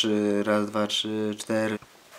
3, raz, dwa, trzy, cztery.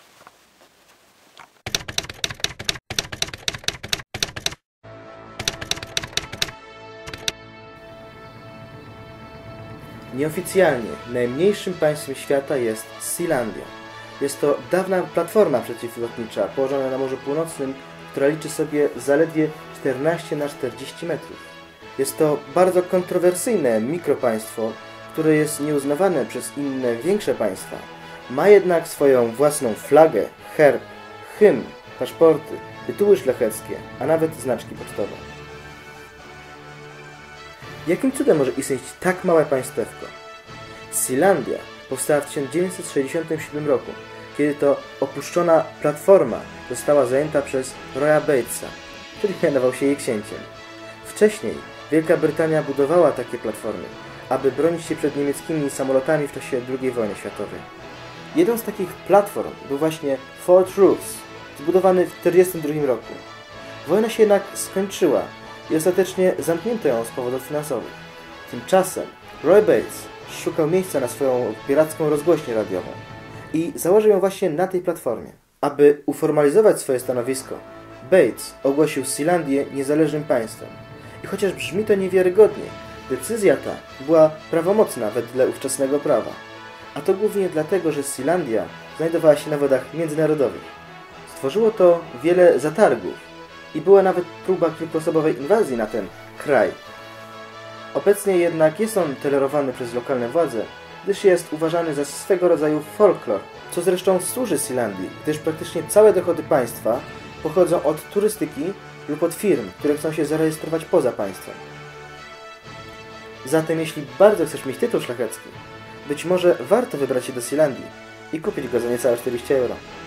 Nieoficjalnie najmniejszym państwem świata jest Sealandia. Jest to dawna platforma przeciwlotnicza położona na Morzu Północnym, która liczy sobie zaledwie 14 na 40 metrów. Jest to bardzo kontrowersyjne mikropaństwo, które jest nieuznawane przez inne większe państwa. Ma jednak swoją własną flagę, herb, hymn, paszporty, tytuły szlacheckie, a nawet znaczki pocztowe. Jakim cudem może istnieć tak małe państewko? Sealandia powstała w 1967 roku, kiedy to opuszczona platforma została zajęta przez Roya Batesa, który mianował się jej księciem. Wcześniej Wielka Brytania budowała takie platformy, aby bronić się przed niemieckimi samolotami w czasie II wojny światowej. Jedną z takich platform był właśnie Fort Ross, zbudowany w 1942 roku. Wojna się jednak skończyła i ostatecznie zamknięto ją z powodów finansowych. Tymczasem Roy Bates szukał miejsca na swoją piracką rozgłośnię radiową i założył ją właśnie na tej platformie. Aby uformalizować swoje stanowisko, Bates ogłosił Sealandię niezależnym państwem. I chociaż brzmi to niewiarygodnie, decyzja ta była prawomocna wedle ówczesnego prawa. A to głównie dlatego, że Sealandia znajdowała się na wodach międzynarodowych. Stworzyło to wiele zatargów i była nawet próba kilkuosobowej inwazji na ten kraj. Obecnie jednak jest on tolerowany przez lokalne władze, gdyż jest uważany za swego rodzaju folklor, co zresztą służy Sealandii, gdyż praktycznie całe dochody państwa pochodzą od turystyki lub od firm, które chcą się zarejestrować poza państwem. Zatem jeśli bardzo chcesz mieć tytuł szlachecki, być może warto wybrać się do Sealandii i kupić go za niecałe 40 euro.